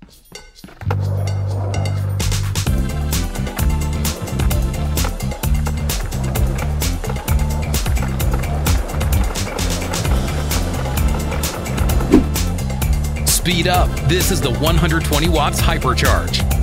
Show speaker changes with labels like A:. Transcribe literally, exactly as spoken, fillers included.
A: Speed up. This is the one hundred twenty watts HyperCharge.